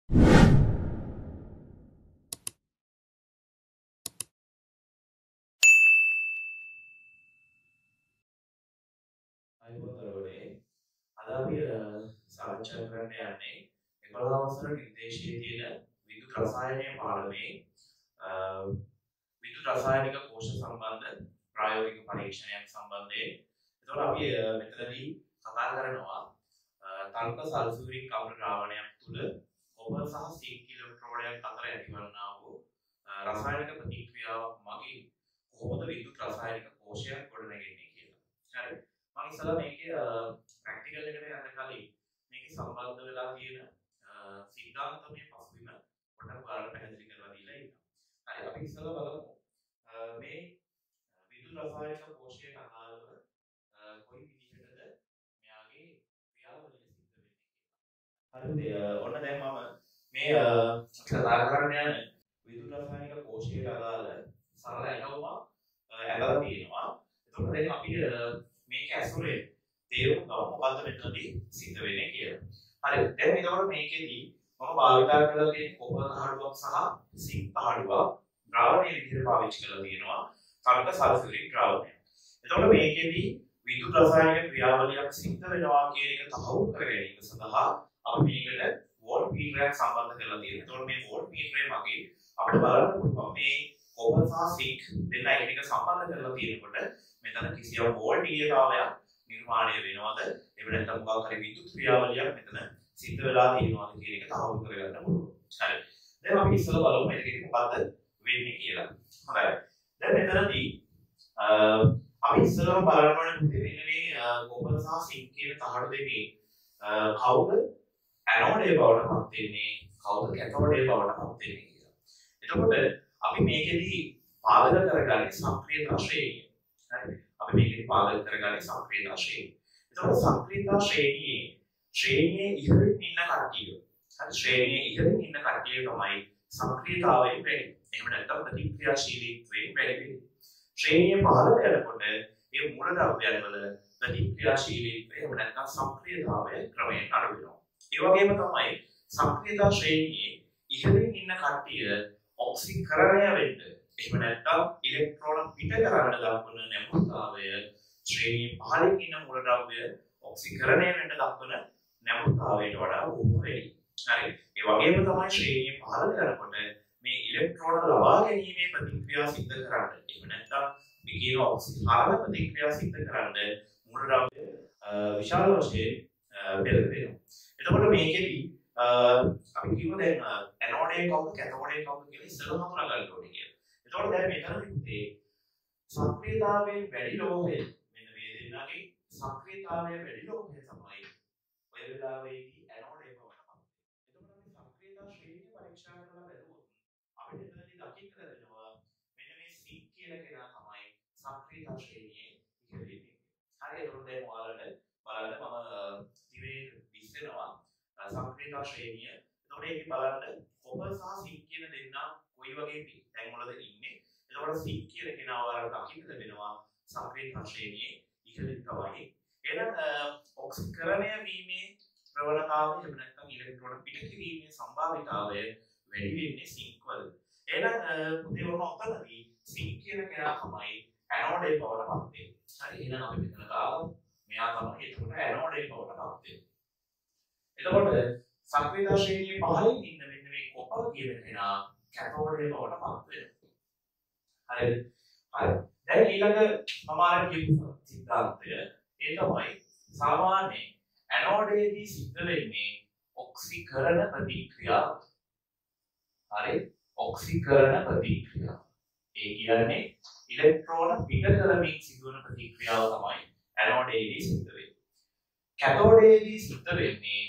අයිබෝතරවලේ අද අපි සාකච්ඡා කරන්න යන්නේ 11 වසර නිර්දේශයේ තියෙන විද්‍යුත් රසායනය පාඩමේ විද්‍යුත් රසායනික කෝෂ සම්බන්ධ ප්‍රායෝගික පරීක්ෂණයක් සම්බන්ධයෙන්. ඒතකොට අපි මෙතනදී කතා කරනවා තල්ප සල්ෆියුරික් අම්ල ද්‍රාවණයක් තුල කොපර් සහ සිංක් ඉලෙක්ට්‍රෝඩයක් අතර ඇතිවන්නා වූ රසායනික ප්‍රතික්‍රියාවක් මගින් කොහොමද විද්‍යුත් රසායනික කෝෂයක් ගොඩනැගෙන්නේ කියලා. හරි. මම ඉස්සලා මේකේ ප්‍රැක්ටිකල් එකට යන්න කලින් මේකේ සම්බන්ධ වෙලා තියෙන සිද්ධාන්තමය පසුබිම පොඩ්ඩක් ඔයාලට පැහැදිලි කරලා දීලා ඉන්නවා. හරි අපි ඉස්සලා බලමු මේ විද්‍යුත් රසායනික කෝෂයේ අනාලව කොයි විදිහටද මෙයාගේ ක්‍රියාවලිය සිද්ධ වෙන්නේ කියලා. හරිද? ඔන්න දැන් මම මේ කතා කරන්න යන විද්‍යුත් රසායනික කෝෂයට අදාළ සරල ඇටවුමක් ඇදලා තියෙනවා. එතකොට දැන් අපි මේක ඇසුරේ තේරුම් ගමු මොකද්ද මෙතනදී සිද්ධ වෙන්නේ කියලා. හරි. දැන් එතකොට මේකෙදී මම භාවිතා කරලා තියෙන කොපර් තහඩුවක් සහ සිංක් තහඩුවක් ද්‍රාවණයේ විදිහට පාවිච්චි කරලා තියෙනවා. තල්ප සල්ෆියුරික් ද්‍රාවණය. එතකොට මේකෙදී විද්‍යුත් රසායනික ක්‍රියාවලියක් සිද්ධ වෙනවා කියන එක තහවුරු කර ගැනීම සඳහා අපි මේකට වෝල්ට් මීටරයක් සම්බන්ධ කරලා තියෙනවා. එතකොට මේ වෝල්ට් මීටරය මගින් අපිට බලන්න පුළුවන් මේ කොපර් සහ සිංක් දෙන්න එකිනෙක සම්බන්ධ කරලා තියෙනකොට මෙතන කිසියම් වෝල්ටීයතාවයක් නිර්මාණය වෙනවද? එහෙම නැත්නම් මොකක් හරි විද්‍යුත් ක්‍රියාවලියක් මෙතන සිද්ධ වෙලා තියෙනවද කියන එක තහවුරු කරගන්න පුළුවන්. හරි. දැන් අපි ඉස්සෙල්ලා බලමු මේකෙදි මොකද්ද වෙන්නේ කියලා. හොඳයි. දැන් මෙතනදී අපි ඉස්සෙල්ලාම බලන්න ඕනේ පුතේ මෙන්න මේ කොපර් සහ සිංක් කියන තහඩු දෙකේ කවුද ඇනෝඩේ බවට පත් වෙන්නේ කවුද කැතෝඩේ බවට පත් වෙන්නේ කියලා. එතකොට අපි මේකෙදි පාදක කරගන්නේ සක්‍රියතා ශ්‍රේණිය. හරි. අපි මේකෙදි පාදක කරගන්නේ සක්‍රියතා ශ්‍රේණිය. එතකොට සක්‍රියතා ශ්‍රේණියේ ඉහළින් ඉන්න කට්ටිය. හරි ශ්‍රේණියේ ඉහළින් ඉන්න කට්ටිය තමයි සක්‍රියතාවයෙන් වැඩි. එහෙම නැත්නම් ප්‍රතික්‍රියාශීලීත්වයෙන් වැඩි වෙන්නේ. ශ්‍රේණිය පහළට යනකොට මේ මූලද්‍රව්‍යයන් වල ප්‍රතික්‍රියාශීලීත්වය එහෙම නැත්නම් සක්‍රියතාවය ක්‍රමයෙන් අඩු වෙනවා. ඒ වගේම තමයි සක්‍රියතා ශ්‍රේණියේ ඉහළින් ඉන්න කට්ටිය ඔක්සිකරණය වෙන්න එහෙම නැත්නම් ඉලෙක්ට්‍රෝන පිට කරන්න දක්වන නැඹුරුතාවය ශ්‍රේණියේ පහළින් ඉන්න මූලද්‍රව්‍ය ඔක්සිකරණය වෙන්න දක්වන නැඹුරුතාවයට වඩා බොහෝ වැඩි. හරි. ඒ වගේම තමයි ශ්‍රේණියේ පහළට යනකොට මේ ඉලෙක්ට්‍රෝන ලබා ගැනීමේ ප්‍රතික්‍රියා සිද්ධ කරන්න. එහෙම නැත්නම් මේ කියන ඔක්සිහාර ප්‍රතික්‍රියා සිද්ධ කරන්න මූලද්‍රව්‍ය විශාල වශයෙන් බෙද වෙනවා. එතකොට මේකෙදි අපි කියමු දැන් ඇනෝඩේ කවුද කැතෝඩේ කවුද කියලා ඉස්සෙල්ලාම හඳුනා ගන්න ඕනේ කියලා. එතකොට දැන් මෙතනදී සක්‍රියතාවයෙන් වැඩි ලෝහය මෙන්න මේ දෙන්නගේ සක්‍රියතාවය වැඩි ලෝහය තමයි ඔය වෙලාවේදී ඇනෝඩේ බවට පත් වෙන්නේ. එතකොට අපි සක්‍රියතා ශ්‍රේණිය පරීක්ෂා කරලා බැලුවොත් අපිට එතනදී දකින්න ලැබෙනවා මෙන්න මේ සිංක් කියන කෙනා තමයි සක්‍රියතා ශ්‍රේණියේ ඉහළින් ඉන්නේ. හරි. එතකොට දැන් ඔයාලට බලන්න මම දිවේ විශ්වෙනවා සක්‍රියතා ශ්‍රේණිය. එතකොට මේක බලන්න කොපර් සහ සිංක් කියන දෙන්නා කොයි වගේ තැන්වලද ඉන්නේ. එතකොට සිංක් කියන කෙනා ඔයාලට දකින්න ලැබෙනවා සක්‍රියතා ශ්‍රේණියේ ඉහළින් තමයි. එහෙනම් ඔක්සිකරණය වීමේ ප්‍රවණතාවය එහෙම නැත්නම් ඉලෙක්ට්‍රෝන පිට කිරීමේ සම්භාවිතාවය වැඩි වෙන්නේ සිංක් වල. එහෙනම් පුතේ ඔන්න ඔතනදී සිංක් කියන කෙනා තමයි ඇනෝඩේ බවට පත් වෙන්නේ. හරි. එහෙනම් අපි මෙතන දාලා මෙයා තමයි එතකොට ඇනෝඩේ බවට පත් වෙන්නේ. එතකොට සක්‍රියතා ශ්‍රේණියේ පහළින් ඉන්න මෙන්න මේ කොපර් කියන කෙනා කැතෝඩේ බවට පත් වෙනවා. හරිද? හරි. දැන් ඊළඟ මම අර කියපු සිද්ධාන්තය ඒ තමයි සාමාන්‍ය ඇනෝඩේදී සිද්ධ වෙන්නේ ඔක්සිකරණ ප්‍රතික්‍රියාව. හරි? ඔක්සිකරණ ප්‍රතික්‍රියාව. ඒ කියන්නේ ඉලෙක්ට්‍රෝන පිට කරමින් සිදුවන ප්‍රතික්‍රියාව තමයි ඇනෝඩේදී සිද්ධ වෙන්නේ. කැතෝඩේදී සිද්ධ වෙන්නේ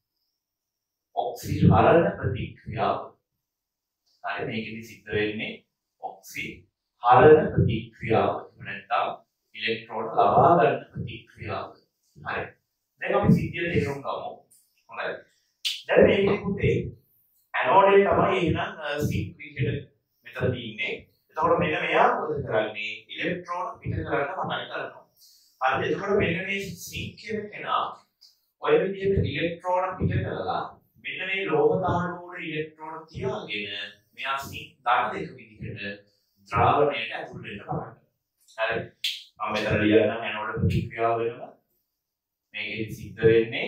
ඔක්සිහරණ ප්‍රතික්‍රියාව. හරි මේකෙදි සිද්ධ වෙන්නේ ඔක්සිහරණ ප්‍රතික්‍රියාව. එහෙම නැත්නම් ඉලෙක්ට්‍රෝන ලබා ගන්න ප්‍රතික්‍රියාව. හරි. දැන් අපි සිද්ධිය තේරුම් ගමු. හොඳයි. දැන් මේකේ පුතේ ඇනෝඩේ තමයි එහෙනම් සිංක් විදිහට මෙතනදී ඉන්නේ. එතකොට මෙන්න මෙයා මොකද කරන්නේ? ඉලෙක්ට්‍රෝන පිට කරන්න පටන් ගන්නවා. හරිද? එතකොට මෙන්න මේ සිංක් කියන කෙනා ඔය විදිහට ඉලෙක්ට්‍රෝන පිට කරලා මෙන්න මේ ලෝහ තහඩුව ඉලෙක්ට්‍රෝන තියාගෙන මෙයා සිංක් ධන දෙක විදිහට ද්‍රාවණයට ඇතුල් වෙන්න පටන් ගන්නවා. හරි. මම මෙතන ලියන්න ඇනෝඩ් ප්‍රතික්‍රියාව වෙනවා. මේකෙදි සිද්ධ වෙන්නේ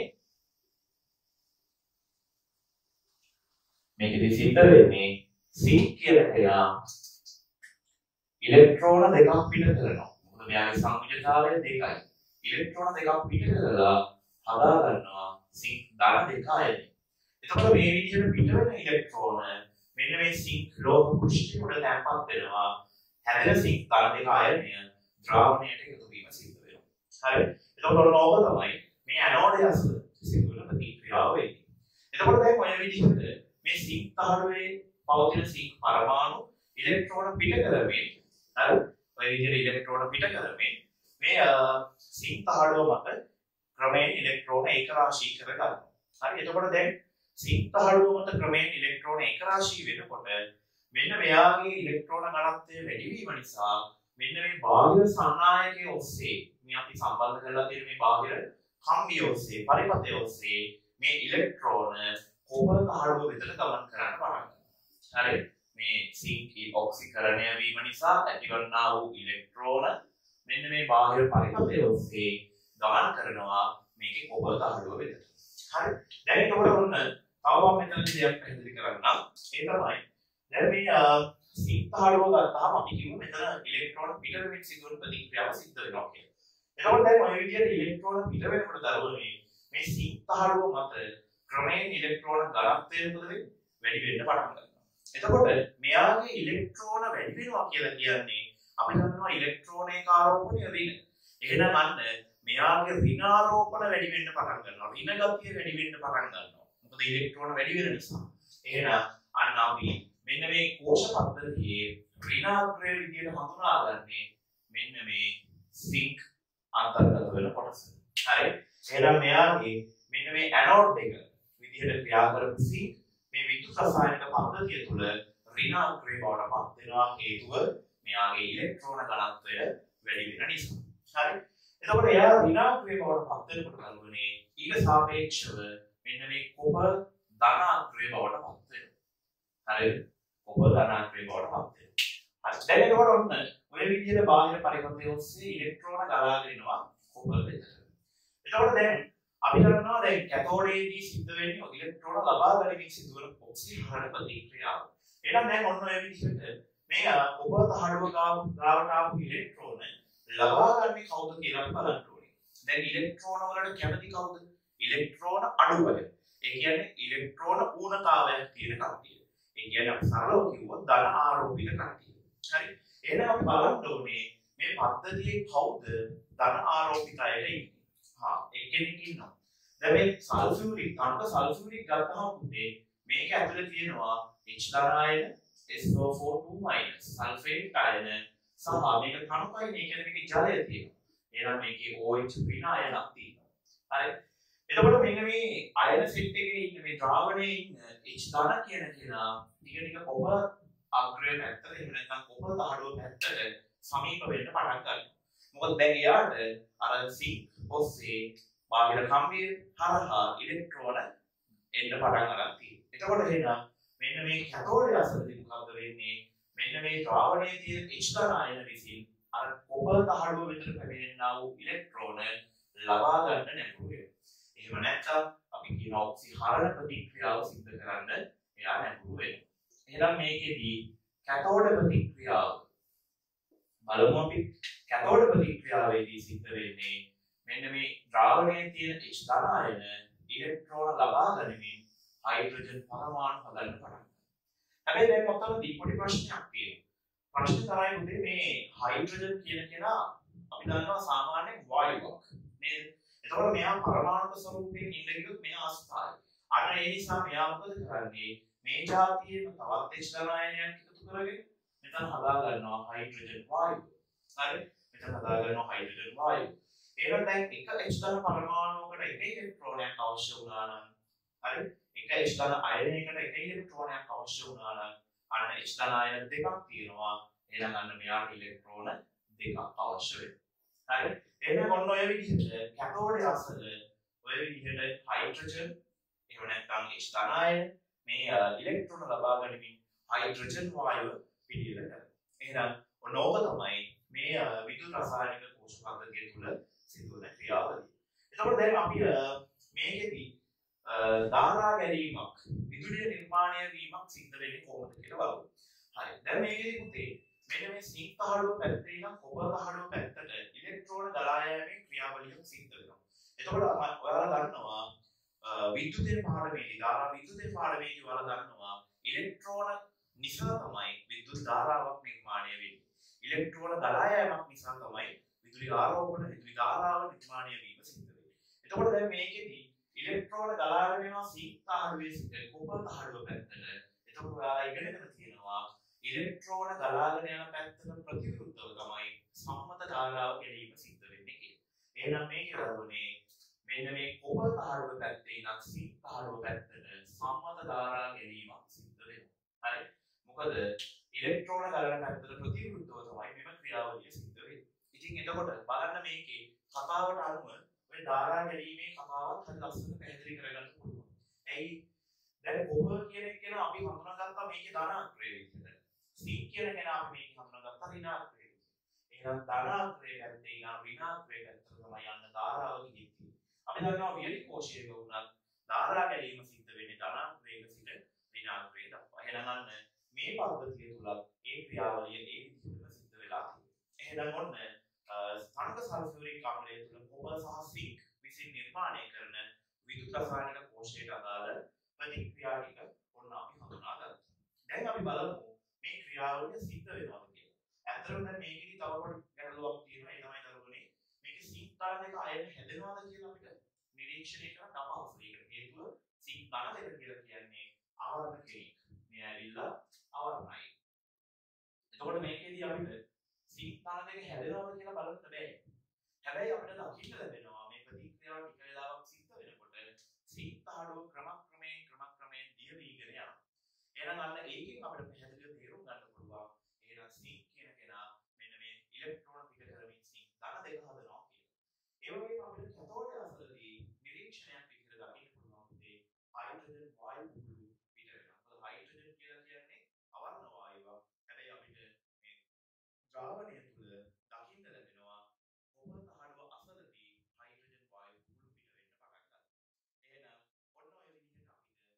සිංක් කියලා කෙනා ඉලෙක්ට්‍රෝන දෙකක් පිට කරනවා. මොකද මෙයාගේ සංයුජතාවය දෙකයි. ඉලෙක්ට්‍රෝන දෙකක් පිට කරලා හදා ගන්නවා සිංක් ධන දෙක අයනය. එතකොට මේ විදිහට පිට වෙන ඉලෙක්ට්‍රෝන මෙන්න මේ සිංක් ලෝහ කුෂ්ඨය උඩ තැන්පත් වෙනවා. හැදෙන සිංක් ධන දෙක අයනය ද්‍රාවණයට එකතු වීම සිද්ධ වෙනවා. හරි. එතකොට ඕක තමයි මේ ඇනෝඩය අසල සිදු වෙන ප්‍රතික්‍රියාව වෙන්නේ. එතකොට දැන් ඔය විදිහට මේ සිංක් තහඩුවේ පවතින සිංක් පරමාණු ඉලෙක්ට්‍රෝන පිට කරමින් හරි ඔය විදිහට ඉලෙක්ට්‍රෝන පිට කරමින් මේ සිංක් තහඩුව මත ක්‍රමයෙන් ඉලෙක්ට්‍රෝන ඒකරාශී කර ගන්නවා. හරි. එතකොට දැන් සිංක් තහඩුව මත ක්‍රමයෙන් ඉලෙක්ට්‍රෝන ඒකරාශී වෙනකොට මෙන්න මෙයාගේ ඉලෙක්ට්‍රෝන ඝනත්වය වැඩි වීම නිසා මෙන්න මේ බාහිර සංනායකයේ ඔස්සේ මේ අපි සම්බන්ධ කරලා තියෙන මේ බාහිර කම්බිය ඔස්සේ පරිපථය ඔස්සේ මේ ඉලෙක්ට්‍රෝන කොපර් තහඩුව වෙතට ගමන් කරන්න පටන් ගන්නවා. හරි. මේ සිංක් ඔක්සිකරණය වීම නිසා ඇතිවන්නා වූ ඉලෙක්ට්‍රෝන මෙන්න මේ බාහිර පරිපථය ඔස්සේ ගමන් කරනවා මේකේ කොපර් තහඩුව වෙතට. හරි. දැන් ඒකට ඔන්න තව මම මෙතනදී දෙයක් පැහැදිලි කරන්නම්. ඒ තමයි දැන් මේ සිංක් තහඩුව ගත්තාම අපි කියමු මෙතන ඉලෙක්ට්‍රෝන පිට වෙමින් සිදුවන ප්‍රතික්‍රියාව සිද්ධ වෙනවා කියලා. එතකොට දැන් ඔය විදිහට ඉලෙක්ට්‍රෝන පිට වෙනකොට දරුවනේ මේ සිංක් තහඩුව මත ක්‍රමයෙන් ඉලෙක්ට්‍රෝන ඝනත්වය වැඩි වෙන්න පටන් ගන්නවා. එතකොට මෙයාගේ ඉලෙක්ට්‍රෝන වැඩි වෙනවා කියලා කියන්නේ අපි දන්නවා ඉලෙක්ට්‍රෝනයක ආරෝපණය ඍණ. එහෙනම් අන්න මෙයාගේ ඍණ ආරෝපණ වැඩි වෙන්න පටන් ගන්නවා. ඍණ ගතිය වැඩි වෙන්න පටන් ගන්නවා. මොකද ඉලෙක්ට්‍රෝන වැඩි වෙන නිසා. එහෙනම් අන්න අපි මෙන්න මේ කෝෂ පද්ධතියේ ඍණාග්‍රය විදියට හඳුනාගන්නේ මෙන්න මේ සිංක් අන්තර්ගත වෙන කොටස. හරි. එහෙනම් මෙයාගේ මෙන්න මේ ඇනෝඩ් එක විදියට ක්‍රියා කරපු සිංක් මේ විද්‍යුත් රසායනික පද්ධතිය තුළ ඍණාග්‍රය බවට පත් වෙනවා හේතුව මෙයාගේ ඉලෙක්ට්‍රෝන ඝනත්වය වැඩි වෙන නිසා. හරි. එතකොට එයා ඍණාග්‍රය බවට පත් වෙනකොට ගන්නනේ ඊට සාපේක්ෂව මෙන්න මේ කොපර් ධනාග්‍රය බවට පත් වෙනවා. හරිද? කොපර් ධනාග්‍රය බවට පත් වෙනවා. හරි. දැන් එතකොට ඔන්න ඔය විදිහට බාහිර පරිපථය ඔස්සේ ඉලෙක්ට්‍රෝන ගලාගෙන එනවා කොපර් දෙකට. එතකොට දැන් අපි කරනවා දැන් කැතෝඩේදී සිද්ධ වෙන්නේ ඉලෙක්ට්‍රෝන ලබා ගැනීමෙන් සිදුවන ඔක්සිහරණ ප්‍රතික්‍රියාව. එහෙනම් දැන් ඔන්න ඔය විදිහට මේ කොපර් තහඩුව ගාවට ආපු ඉලෙක්ට්‍රෝන ලබා ගන්නේ කවුද කියලා අපි බලන්න ඕනේ. දැන් ඉලෙක්ට්‍රෝන වලට කැමති කවුද? ඉලෙක්ට්‍රෝන අඩුවය. ඒ කියන්නේ ඉලෙක්ට්‍රෝන ඌනතාවයක් තියෙන කට්ටිය. ඒ කියන්නේ අපි සරලව කිව්වොත් ධන ආරෝපිත කට්ටිය. හරි. එහෙනම් අපි බලන්න ඕනේ මේ පද්ධතියේ කවුද ධන ආරෝපිත අය ඉන්නේ. එක්කෙනෙක් ඉන්නවා. දැන් මේ සල්ෆියුරික් තනක සල්ෆියුරික් ගත්තහම පුතේ මේක ඇතුලේ තියෙනවා H ධන ආයන SO4 සල්ෆේට් ආයන සහ මේක තනකයි මේ කියන්නේ මේකේ ජලය තියෙනවා. එහෙනම් මේකේ OH ඍණ ආයනක් තියෙනවා. හරි. එතකොට මෙන්න මේ අයන සෙට් එකේ ඉන්න මේ ද්‍රාවණයේ ඉන්න H ධන කියන කෙනා ටික කොපර් අග්‍රය පැත්තට එහෙම නැත්නම් කොපර් තහඩුව පැත්තට සමීප වෙන්න පටන් ගන්නවා. මොකද දැන් එයාට අර සිංක් ඔස්සේ බාහිර කම්බිය හරහා ඉලෙක්ට්‍රෝන එන්න පටන් ගන්නවා. එතකොට එහෙනම් මෙන්න මේ කැතෝඩය අසලදී මොකද වෙන්නේ? මෙන්න මේ ද්‍රාවණයේ තියෙන H ධන ආයන විසින් අර කොපර් තහඩුව විතර පැමිණෙනා වූ ඉලෙක්ට්‍රෝන ලබා ගන්න නැතුව වෙනවා. එහෙම නැත්නම් අපි කියන ඔක්සිහරණ ප්‍රතික්‍රියාව සිද්ධ කරන්න එයා නැතුව වෙනවා. එහෙනම් මේකෙදී කැතෝඩ ප්‍රතික්‍රියාව බලමු අපි. කැතෝඩ ප්‍රතික්‍රියාවේදී සිද්ධ වෙන්නේ මෙන්න මේ ද්‍රාවණයේ තියෙන H ධන ආයන ඉලෙක්ට්‍රෝන ලබා ගැනීමෙන් හයිඩ්‍රජන් පරමාණු හදන්න පටන් ගන්නවා. හැබැයි දැන් ඔතනදී පොඩි ප්‍රශ්නයක් තියෙනවා. ප්‍රශ්නේ තමයි උදේ මේ හයිඩ්‍රජන් කියන කෙනා අපි දන්නවා සාමාන්‍යයෙන් වායුවක් නේද? එතකොට මෙයා පරමාණු ස්වරූපයෙන් ඉන්න කිව්වොත් මෙයා අස්ථායි. අන්න ඒ නිසා මෙයා මොකද කරන්නේ? මේ જાතියේම තවත් H ධන ආයනයක් එකතු කරගෙන මෙතන හදා ගන්නවා හයිඩ්‍රජන් වායුව. හරි? මෙතන හදා ගන්නවා හයිඩ්‍රජන් වායුව. ඒකට දැන් එක H ධන පරමාණුවකට එක ඉලෙක්ට්‍රෝනයක් අවශ්‍ය වුණා නම් හරි? එක H ධන අයනයකට එක ඉලෙක්ට්‍රෝනයක් අවශ්‍ය වුණා නම් අන්න H ධන අයන දෙකක් තියෙනවා. එහෙනම් අන්න මෙයාට ඉලෙක්ට්‍රෝන දෙකක් අවශ්‍ය වෙනවා. හරි? එහෙනම් ඔන්න ඔය විදිහට කැතෝඩේ අසල ඔය විදිහට හයිඩ්‍රජන් එහෙම නැත්නම් H ධන අයන මේ ඉලෙක්ට්‍රෝන ලබා ගැනීමෙන් හයිඩ්‍රජන් වායුව පිළියෙල කරනවා. එහෙනම් ඔන්න ඕක තමයි මේ විද්‍යුත් රසායනික කෝෂ පද්ධතිය තුළ සිදුවන ක්‍රියාවලිය. එතකොට දැන් අපි මේකෙදි ධාරා ගැනීමක් විදුලිය නිර්මාණය වීමක් සිද්ධ වෙන්නේ කොහොමද කියලා බලමු. හරි. දැන් මේකෙදි පුතේ මෙන්න මේ සිංක් තහඩුව පැත්තේ ඉඳන් කොපර් තහඩුව පැත්තට ඉලෙක්ට්‍රෝන ගලා යෑමේ ක්‍රියාවලියක් සිද්ධ වෙනවා. එතකොට ඔයාලා දන්නවා විද්‍යුතේ පාඩමේදී ධාරා විද්‍යුතේ පාඩමේදී ඔයාලා දන්නවා ඉලෙක්ට්‍රෝන නිසා තමයි විද්‍යුත් ධාරාවක් නිර්මාණය වෙන්නේ. ඉලෙක්ට්‍රෝන ගලා යෑමක් නිසා තමයි විදුලි ආරෝපණ විදුලි ධාරාව නිර්මාණය වීම සිද්ධ වෙන්නේ. එතකොට දැන් මේකෙදි ඉලෙක්ට්‍රෝන ගලාගෙන යනවා සිංක් තහඩුවේ සිට කොපර් තහඩුව පැත්තට. එතකොට ඔයාලා ඉගෙනගෙන තියෙනවා ඉලෙක්ට්‍රෝන ගලාගෙන යන පැත්තට ප්‍රතිවිරුද්ධව තමයි සම්මත ධාරාව ගැනීම සිද්ධ වෙන්නේ කියලා. එහෙනම් මේකේ වරුනේ මෙන්න මේ කොපර් තහඩුව පැත්තේ ඉඳන් සිංක් තහඩුව පැත්තට සම්මත ධාරා ගැනීමක් සිද්ධ වෙනවා. හරි. මොකද ඉලෙක්ට්‍රෝන ගලන පැත්තට ප්‍රතිවිරුද්ධව තමයි මෙම ක්‍රියාවලිය සිද්ධ වෙන්නේ. ඉතින් එතකොට බලන්න මේකේ කතාවට අනුව ඔය ධාරා ගැනීමේ කතාවත් හරි ලස්සනට පැහැදිලි කරගන්න පුළුවන්. ඇයි දැන් කොපර් කියන එක ගැන අපි හඳුනාගත්තා මේකේ ධනාත්‍රය විදිහට. සිංක් කියන කෙනා අපි මේක හඳුනාගත්තා ඍණාත්‍රය විදිහට. එහෙනම් ධනාත්‍රය පැත්තේ ඉඳන් ඍණාත්‍රය පැත්තට තමයි යන්න ධාරාව ගිහින්. අපි දන්නවා වියලි කෝෂයක වුණත් ධාරා ගැනීම සිද්ධ වෙන්නේ ධනාත්‍රයක සිට ඍණාත්‍රය දක්වා. එහෙනම් අන්න මේ පද්ධතිය තුල ඒ ක්‍රියාවලිය ඒ විදිහටම සිද්ධ වෙලා තියෙනවා. එහෙනම් ඔන්න ස්ථානික සල්ෆියුරික් අම්ලය තුල කොපර් සහ සිංක් විසින් නිර්මාණය කරන විද්‍යුත් රසායනික කෝෂයට අදාළ ප්‍රතික්‍රියා ටික ඔන්න අපි හඳුනාගත්තා. දැන් අපි බලමු මේ ක්‍රියාවලිය සිද්ධ වෙනවද කියලා. ඇත්තටම දැන් මේකෙදි තව පොඩි ගැටලුවක් තියෙනවා. ඒ තමයි දරුවනේ මේකේ සිංක් තල දෙක අයන හැදෙනවද කියලා අපිට නිරීක්ෂණය කරන්න අපහසුයි. ඒකට හේතුව සිංක් තල දෙක කියලා කියන්නේ ආවරණ කෙනෙක්. මේ ඇවිල්ලා ආවරණයි. එතකොට මේකෙදි අපිට සිංක් තල දෙක හැදෙනවද කියලා බලන්න බෑ. හැබැයි අපිට දකින්න ලැබෙනවා මේ ප්‍රතික්‍රියාව ටික වෙලාවක් සිද්ධ වෙනකොට සිංක් තහඩුව ක්‍රමක්‍රමයෙන් දිය වීගෙන යනවා. එහෙනම් අන්න ඒකෙන් අපිට පැහැදිලිව තේරුම් ගන්න පුළුවන්. එහෙනම් සිංක් කියන කෙනා මෙන්න මේ ඉලෙක්ට්‍රෝන පිට කරමින් සිංක් ධන දෙක හදනවා කියලා. ඒ වගේම අපිට කැතෝඩය අසලදී නිරීක්ෂණයක් විදිහට දකින්න පුළුවන් පුතේ හයිඩ්‍රජන් වායු බුබුලු පිට වෙනවා. මොකද හයිඩ්‍රජන් කියලා කියන්නේ අවර්ණ වායුවක්. හැබැයි අපිට මේ ද්‍රාවණය තුල දකින්න ලැබෙනවා කොපර් තහඩුව අසලදී හයිඩ්‍රජන් වායු බුබුලු පිට වෙන්න පටන් ගන්නවා. එහෙනම් ඔන්න ඔය විදිහට අපිට මේ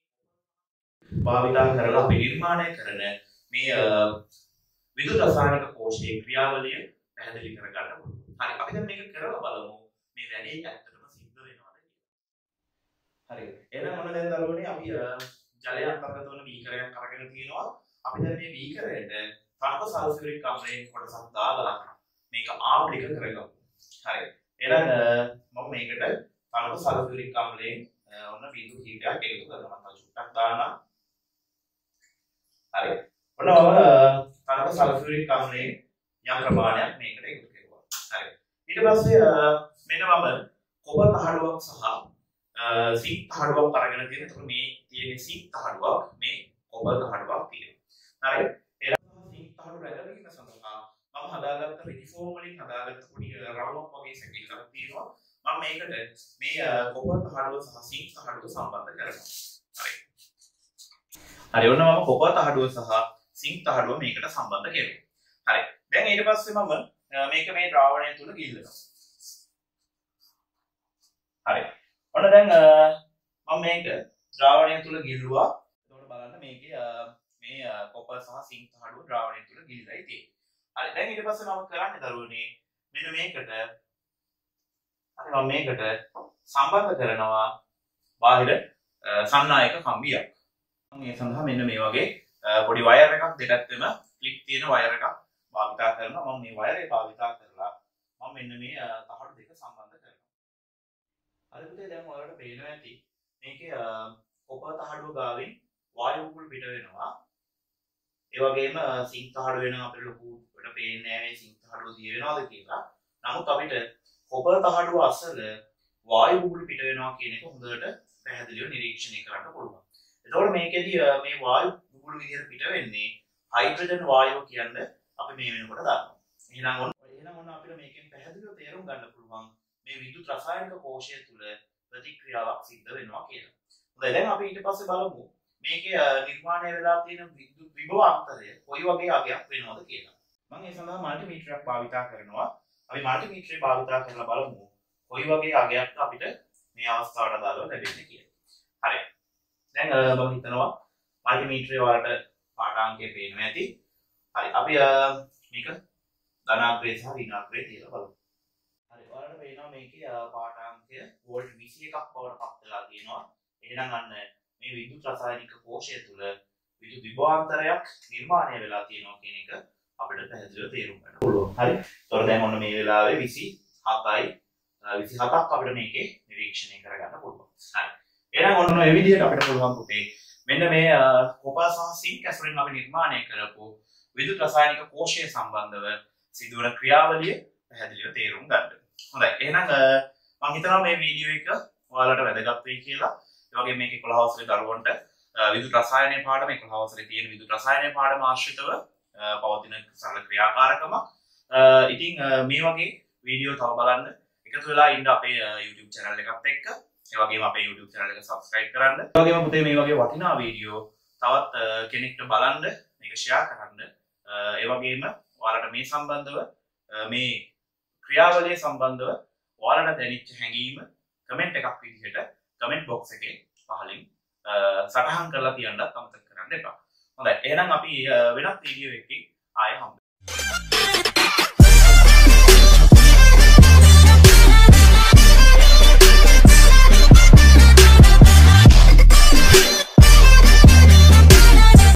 කොපර් භාවිතා කරලා අපි නිර්මාණය කරන මේ විද්‍යුත් රසායනික කෝෂයේ ක්‍රියාවලිය පැහැදිලි කරගන්න පුළුවන්. හරි අපි දැන් මේක කරලා බලමු මේ වැඩේ ඇත්තටම සිද්ධ වෙනවද කියලා. හරි. එහෙනම් මොන දැන් දරුවනේ අපි ජලය අන්තර්ගත වන බීකරයක් අරගෙන තියෙනවා. අපි දැන් මේ බීකරයට තර්ක සල්ෆියුරික් අම්ලයේ කොටසක් දාලා මේක ආම්ලික කරගමු. හරි. එහෙනම් මම මේකට තර්ක සල්ෆියුරික් අම්ලයෙන් ඔන්න බිඳු කීපයක් එකතු කරනවා. මම චුට්ටක් දානවා. හරි. ඔන්න තර්ක සල්ෆියුරික් අම්ලයෙන් යම් ප්‍රමාණයක් මේකට එකතු කරුවා. හරි. ඊට පස්සේ මෙන්න මම කොපර් තහඩුවක් සහ සිංක් තහඩුවක් අරගෙන තියෙනවා. එතකොට මේ තියෙන්නේ සිංක් තහඩුවක් මේ කොපර් තහඩුවක් තියෙනවා. හරි. එහෙනම් සිංක් තහඩුව රැඳවීම සඳහා මම හදාගත්ත රිනිෆෝම් වලින් හදාගත්ත පොඩි රවුමක් වගේ සැකිල්ලක් තියෙනවා. මම මේකට මේ කොපර් තහඩුව සහ සිංක් තහඩුව සම්බන්ධ කරනවා. හරි. හරි ඔන්න මම කොපර් තහඩුව සහ සිංක් තහඩුව මේකට සම්බන්ධ කෙරුවා. හරි. දැන් ඊට පස්සේ මම මේක මේ ද්‍රාවණය තුල ගිල්ලනවා. හරි. ඔන්න දැන් මම මේක ද්‍රාවණය තුල ගිල්ලුවා. එතකොට බලන්න මේකේ මේ කොපර් සහ සිංක් තහඩුව ද්‍රාවණය තුල ගිල්ලයි තියෙන්නේ. හරි. දැන් ඊට පස්සේ මම කරන්නේ දරුවනේ මෙන්න මේකට හරි මම මේකට සම්බන්ධ කරනවා බාහිර සන්නායක කම්බියක්. මම ඒ සඳහා මෙන්න මේ වගේ පොඩි වයර් එකක් දෙපැත්තෙම ක්ලික් තියෙන වයර් එකක් භාවිතා කරනවා. මම මේ වයරේ භාවිතා කරලා මම මෙන්න මේ තහඩු දෙක සම්බන්ධ කරනවා. හරි පුතේ දැන් ඔයාලට පේනවා ඇති මේකේ කොපර් තහඩුව ගාවින් වායු බුබුලු පිට වෙනවා. ඒ වගේම සිංක් තහඩුව වෙනවා අපිට ලොකුට පේන්නේ නැහැ මේ සිංක් තහඩුව දිය වෙනවද කියලා. නමුත් අපිට කොපර් තහඩුව අසල වායු බුබුලු පිට වෙනවා කියන එක හොඳට පැහැදිලිව නිරීක්ෂණය කරන්න පුළුවන්. එතකොට මේකෙදි මේ වායු බුබුලු විදිහට පිට වෙන්නේ හයිඩ්‍රජන් වායුව කියන්නේ අපි මේ වෙනකොට දානවා. එහෙනම් ඔන්න අපිට මේකෙන් පැහැදිලිව තේරුම් ගන්න පුළුවන් මේ විද්‍යුත් රසායනික කෝෂය තුල ප්‍රතික්‍රියාවක් සිද්ධ වෙනවා කියලා. හොඳයි දැන් අපි ඊට පස්සේ බලමු මේකේ නිර්මාණය වෙලා තියෙන විද්‍යුත් විභවාන්තරය කොයි වගේ අගයක් වෙනවද කියලා. මම ඒ සඳහා මල්ටිමීටරයක් භාවිතා කරනවා. අපි මල්ටිමීටරය භාවිතා කරලා බලමු කොයි වගේ අගයක් අපිට මේ අවස්ථාවට අදාළව ලැබෙන්නේ කියලා. හරි. දැන් මම හිතනවා මල්ටිමීටරය වලට පාඨාංකය පේනවා ඇති. හරි. අපි මේක ධනාත්මක සහ ඍණාත්මක තියලා බලමු. හරි. ඔයාලට පේනවා මේකේ පාඨාංකය වෝල්ට් 21ක් බවට පත් වෙලා තියෙනවා. එහෙනම් අන්න මේ විද්‍යුත් රසායනික කෝෂය තුළ විද්‍යුත් විභවාන්තරයක් නිර්මාණය වෙලා තියෙනවා කියන එක අපිට පැහැදිලිව තේරුම් ගන්න පුළුවන්. හරි. ඒතකොට දැන් ඔන්න මේ වෙලාවේ 27ක් අපිට මේකේ නිරීක්ෂණය කරගන්න පුළුවන්. හරි. එහෙනම් ඔන්න ඔය විදිහට අපිට පුළුවන් පුතේ මෙන්න මේ කොපර් සහ සිංක් ඇසුරින් අපි නිර්මාණය කරපු විද්‍යුත් රසායනික කෝෂය සම්බන්ධව සිදුවන ක්‍රියාවලිය පැහැදිලිව තේරුම් ගන්න. හොඳයි. එහෙනම් මම හිතනවා මේ වීඩියෝ එක ඔයාලට වැදගත් වෙයි කියලා. ඒ වගේම මේක 11 වසරේ දරුවන්ට විද්‍යුත් රසායනය පාඩම 11 වසරේ තියෙන විද්‍යුත් රසායනය පාඩම ආශ්‍රිතව පවතින සරල ක්‍රියාකාරකමක්. ඉතින් මේ වගේ වීඩියෝ තව බලන්න එකතු වෙලා ඉන්න අපේ YouTube channel එකත් එක්ක. ඒ වගේම අපේ YouTube channel එක subscribe කරන්න. ඒ වගේම පුතේ මේ වගේ වටිනා වීඩියෝ තවත් කෙනෙක්ට බලන්න මේක share කරන්න. ඒ වගේම ඔයාලට මේ සම්බන්ධව මේ ක්‍රියාවලිය සම්බන්ධව ඔයාලට දැනෙච්ච හැඟීම කමෙන්ට් එකක් විදිහට කමෙන්ට් බොක්ස් එකේ පහලින් සටහන් කරලා තියන්නත් අමතක කරන්න එපා. හොඳයි. එහෙනම් අපි වෙනත් වීඩියෝ එකකින් ආයෙ හම්බෙමු.